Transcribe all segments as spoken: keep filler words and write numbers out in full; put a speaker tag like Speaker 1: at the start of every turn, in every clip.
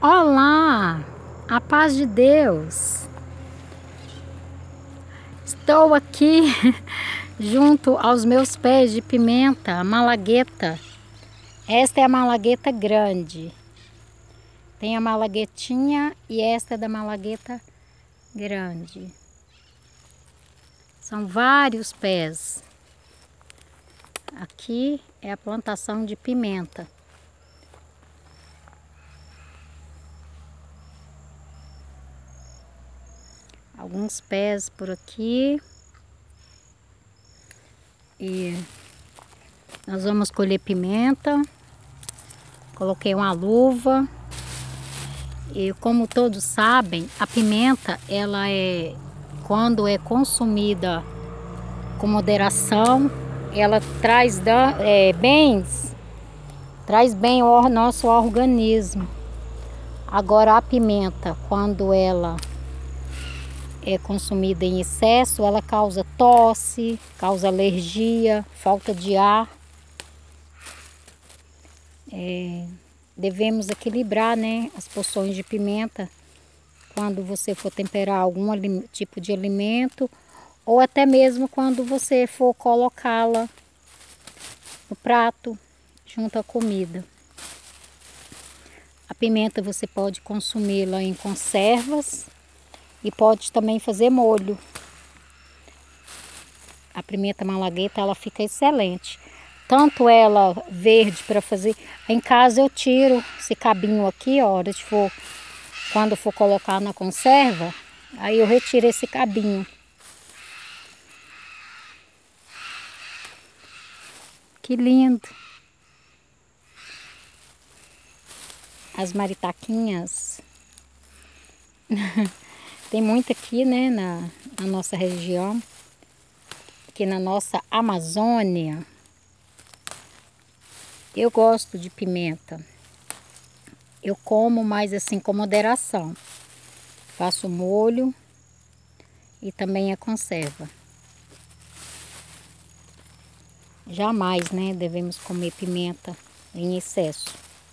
Speaker 1: Olá, a paz de Deus. Estou aqui junto aos meus pés de pimenta, a malagueta. Esta é a malagueta grande. Tem a malaguetinha e esta é da malagueta grande. São vários pés. Aqui é a plantação de pimenta. Alguns pés por aqui. E nós vamos colher pimenta. Coloquei uma luva. E como todos sabem, a pimenta, ela é, quando é consumida com moderação, ela traz é, bens, traz bem ao nosso organismo. Agora a pimenta, quando ela é consumida em excesso, ela causa tosse, causa alergia, falta de ar. É, devemos equilibrar, né, as porções de pimenta quando você for temperar algum tipo de alimento ou até mesmo quando você for colocá-la no prato junto à comida. A pimenta você pode consumi-la em conservas e pode também fazer molho. A pimenta malagueta, ela fica excelente. Tanto ela verde para fazer. Em casa eu tiro esse cabinho aqui, ó, hora de for, quando eu for colocar na conserva, aí eu retiro esse cabinho. Que lindo! As maritaquinhas. Tem muito aqui, né, na, na nossa região, aqui na nossa Amazônia. Eu gosto de pimenta. Eu como, mas assim com moderação. Faço molho e também a conserva. Jamais, né, devemos comer pimenta em excesso.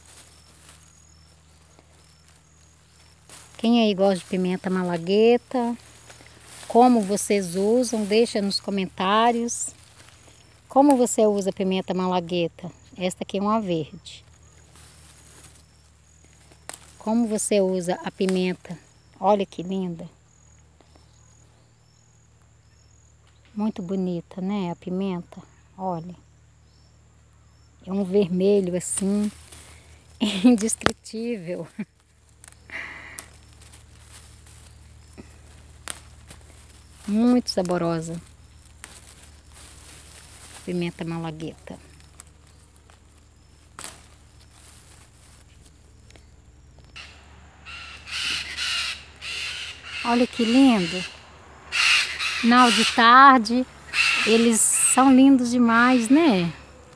Speaker 1: Quem aí gosta de pimenta malagueta? Como vocês usam? Deixa nos comentários. Como você usa pimenta malagueta? Esta aqui é uma verde. Como você usa a pimenta? Olha que linda. Muito bonita, né, a pimenta? Olha. É um vermelho assim, indescritível. Muito saborosa. Pimenta malagueta. Olha que lindo. Final de tarde. Eles são lindos demais, né?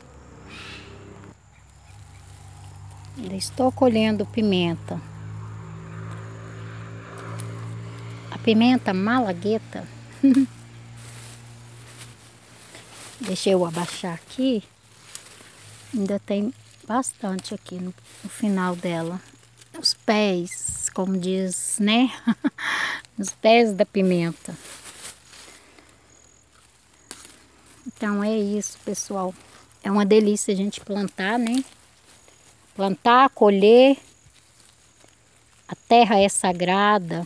Speaker 1: Eu estou colhendo pimenta. A pimenta malagueta. Deixa eu abaixar aqui. Ainda tem bastante aqui no, no final dela. Os pés, como diz, né? Os pés da pimenta. Então é isso, pessoal. É uma delícia a gente plantar, né? Plantar, colher. A terra é sagrada.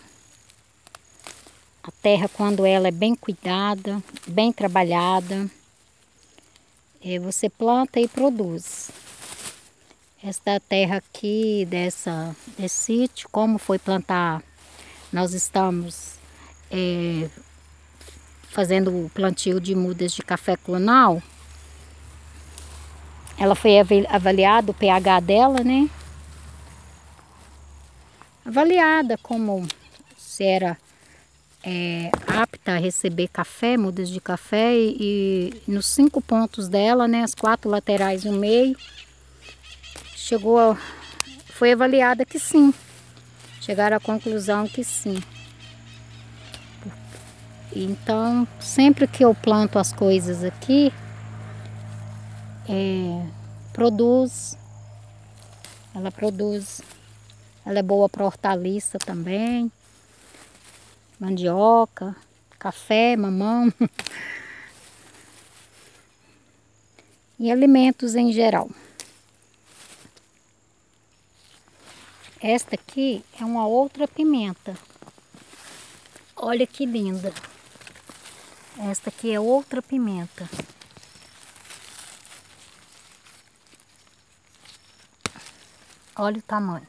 Speaker 1: A terra, quando ela é bem cuidada, bem trabalhada, é, você planta e produz. Esta terra aqui, dessa, desse sítio, como foi plantar, nós estamos é, fazendo o plantio de mudas de café clonal. Ela foi avaliada, o pH dela, né? Avaliada como se era é, apta a receber café, mudas de café, e, e nos cinco pontos dela, né? As quatro laterais no meio, chegou a, foi avaliada que sim. Chegaram à conclusão que sim. Então, sempre que eu planto as coisas aqui, é, produz, ela produz Ela é boa para hortaliça também. Mandioca, café, mamão. E alimentos em geral. Esta aqui é uma outra pimenta. Olha que linda. Esta aqui é outra pimenta. Olha o tamanho.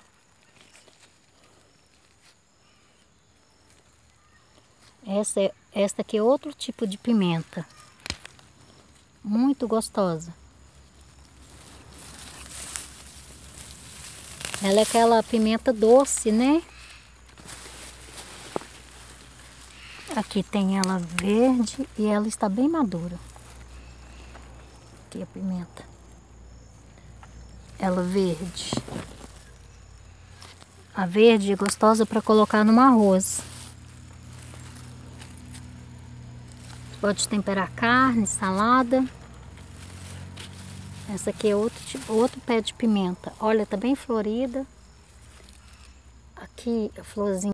Speaker 1: Essa, é, esta aqui é outro tipo de pimenta. Muito gostosa. Ela é aquela pimenta doce, né? Aqui tem ela verde e ela está bem madura. Aqui a pimenta. Ela verde. A verde é gostosa para colocar no arroz. Pode temperar carne, salada. Essa aqui é outro, tipo, outro pé de pimenta. Olha, tá bem florida. Aqui a florzinha.